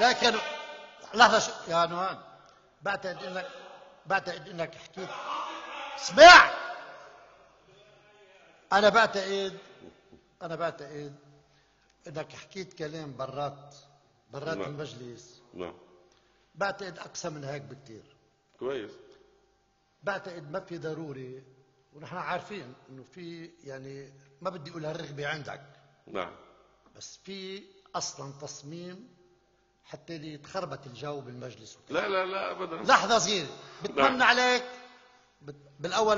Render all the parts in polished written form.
لكن لحظة يا نوان، بعتقد انك حكيت. اسمع، انا بعتقد انك حكيت كلام برات المجلس. نعم. بعتقد اقصى من هيك بكتير. كويس. بعتقد ما في ضروري، ونحن عارفين انه في، يعني ما بدي اقول هالرغبة عندك. نعم. بس في اصلا تصميم حتى يتخربط الجو بالمجلس. لا لا لا ابدا. لحظة صغيرة، بتمنى نعم. عليك بالاول،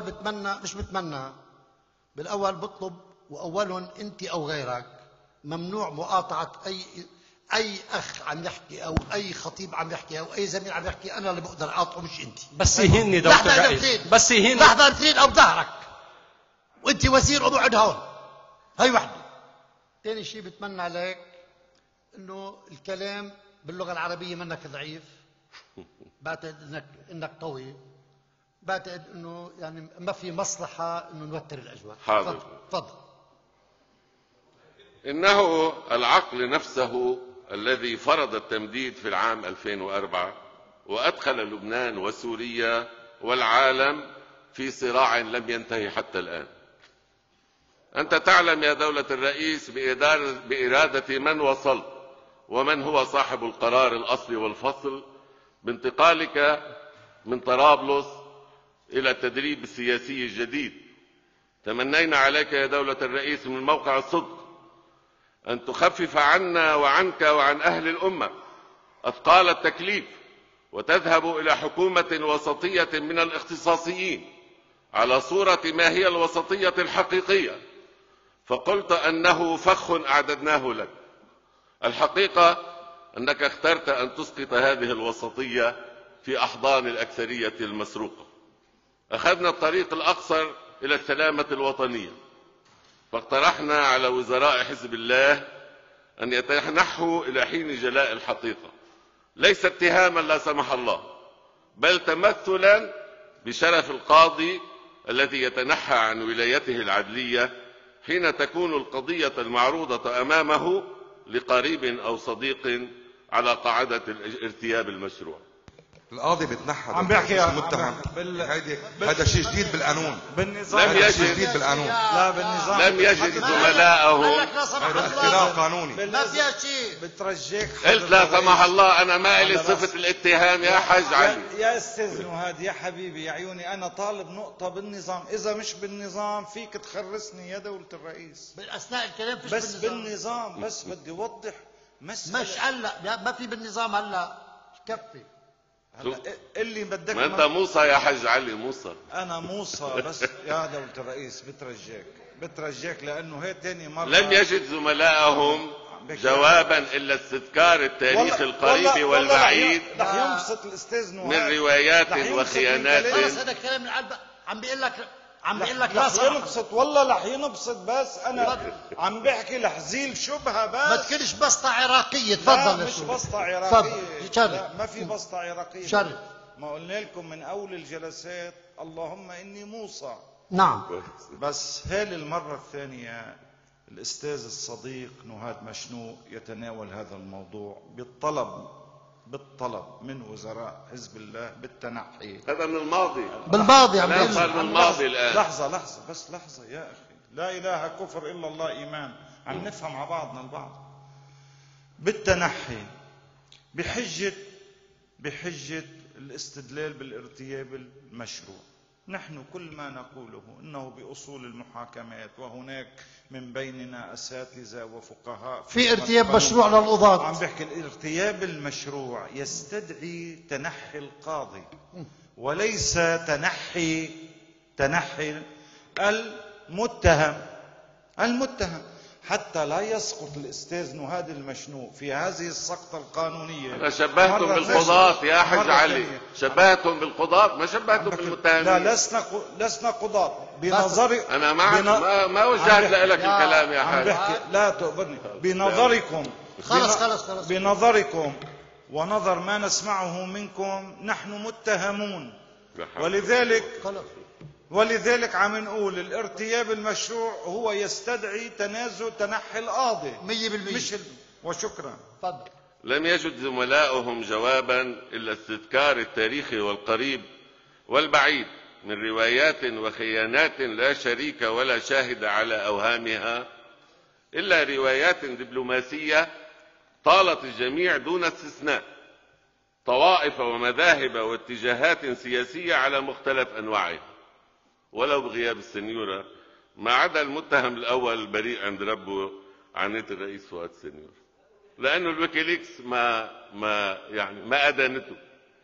بالاول بطلب، واولهم انت او غيرك، ممنوع مقاطعة اي اخ عم يحكي او اي خطيب عم يحكي او اي زميل عم يحكي. انا اللي بقدر اقاطعه مش انت. بس يهني دكتور رئيس، بس يهني. لحظة تريد او بظهرك، وانت وزير وبقعد هون. هي وحده. ثاني شيء بتمنى عليك انه الكلام باللغة العربية منك ضعيف. بعتقد انك قوي. بعتقد انه يعني ما في مصلحة انه نوتر الاجواء. حاضر. تفضل. إنه العقل نفسه الذي فرض التمديد في العام 2004 وأدخل لبنان وسوريا والعالم في صراع لم ينتهي حتى الآن. أنت تعلم يا دولة الرئيس بإرادة من وصل ومن هو صاحب القرار الأصلي والفصل بانتقالك من طرابلس إلى التدريب السياسي الجديد. تمنينا عليك يا دولة الرئيس من موقع الصدق أن تخفف عنا وعنك وعن أهل الأمة أثقال التكليف، وتذهب إلى حكومة وسطية من الاختصاصيين على صورة ما هي الوسطية الحقيقية. فقلت أنه فخ أعددناه لك. الحقيقة أنك اخترت أن تسقط هذه الوسطية في أحضان الأكثرية المسروقة. أخذنا الطريق الأقصر إلى السلامة الوطنية، فاقترحنا على وزراء حزب الله أن يتنحوا إلى حين جلاء الحقيقة، ليس اتهاما لا سمح الله، بل تمثلا بشرف القاضي الذي يتنحى عن ولايته العدلية حين تكون القضية المعروضة أمامه لقريب أو صديق على قاعدة الارتياب المشروع. القاضي بتنحى عم بيحكي المتهم. هذا شيء جديد بالقانون. بالنظام لم يجد جديد بالقانون. لا بالنظام لم يجد زملائهم. هذا اختراق قانوني. ما فيها شيء. بترجيك قلت لا سمح الله أنا ما لي صفة الاتهام يا حاج علي. يا استاذ نهاد يا حبيبي يا عيوني، انا طالب نقطة بالنظام، إذا مش بالنظام فيك تخرسني يا دولة الرئيس. باثناء الكلام فيش بس بالنظام بس بدي اوضح مسألة. مش هلا ما في بالنظام هلا كفي. هلا اللي بدك. ما انت موسى يا حاج علي، موسى. انا موسى بس يا دولة الرئيس بترجاك لانه هي تاني مرة لم يجد زملائهم جوابا الا استذكار التاريخ القريب والبعيد رح ينبسط الاستاذ نهاد من روايات وخيانات. خلص هذا الكلام من عم بيقول لك رح ينبسط، والله رح ينبسط، بس انا عم بحكي لحزيل شبهه بس. ما تكونش بسطة عراقية. تفضل. مش بسطة عراقية. لا ما في بسطة عراقية. شرف. ما قلنا لكم من اول الجلسات اللهم اني موسى. نعم. بس هاي المرة الثانية الاستاذ الصديق نهاد مشنوق يتناول هذا الموضوع بالطلب من وزراء حزب الله بالتنحي. هذا من الماضي. بالماضي عم بيقول صار من الماضي الآن. لحظة بس لحظة يا أخي، لا إله كفر إلا الله إيمان. عم نفهم على بعضنا البعض. بالتنحي بحجة الاستدلال بالارتياب المشروع. نحن كل ما نقوله انه باصول المحاكمات، وهناك من بيننا اساتذه وفقهاء في ارتياب مشروع للقضاة. عم بحكي الارتياب المشروع يستدعي تنحي القاضي وليس تنحي المتهم حتى لا يسقط الاستاذ نهاد المشنوق في هذه السقطة القانونية. أنا شبهتم بالقضاة يا حج علي، شبهتم بالقضاة ما شبهتم بالمتهمين. لا لسنا قضاة بنظري. أنا معك ما وجهت لك الكلام يا حاج. لا تقبرني بنظركم. خلص بنظركم ونظر ما نسمعه منكم نحن متهمون، ولذلك عم نقول الارتياب المشروع هو يستدعي تنازل تنحي القاضي 100%. وشكرا. تفضل. لم يجد زملاؤهم جوابا إلا استذكار التاريخ والقريب والبعيد من روايات وخيانات لا شريك ولا شاهد على أوهامها، إلا روايات دبلوماسية طالت الجميع دون استثناء، طوائف ومذاهب واتجاهات سياسية على مختلف أنواعها، ولو بغياب السنيورة، ما عدا المتهم الأول البريء عند ربه عنيت الرئيس فؤاد السنيورة، لأنه الويكيليكس ما أدانته.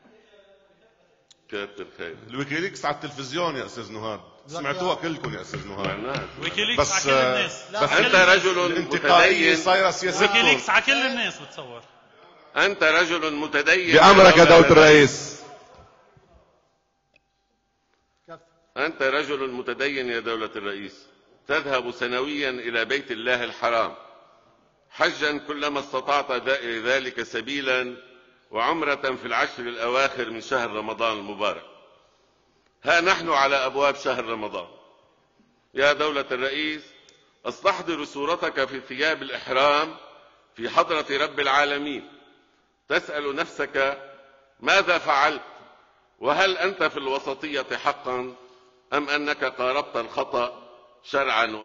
كتر خير. الويكيليكس على التلفزيون يا استاذ نهاد، سمعتوها كلكم يا استاذ نهاد. ويكيليكس على كل الناس. بس انت رجل متدين، صايره سياستكم. ويكيليكس على كل الناس بتصور. انت رجل متدين بأمرك يا دولة الرئيس. انت رجل متدين يا دولة الرئيس، تذهب سنويا الى بيت الله الحرام حجا كلما استطعت ذلك سبيلا، وعمرة في العشر الأواخر من شهر رمضان المبارك. ها نحن على أبواب شهر رمضان يا دولة الرئيس، أستحضر صورتك في ثياب الإحرام في حضرة رب العالمين، تسأل نفسك ماذا فعلت، وهل أنت في الوسطية حقا أم أنك قاربت الخطأ شرعا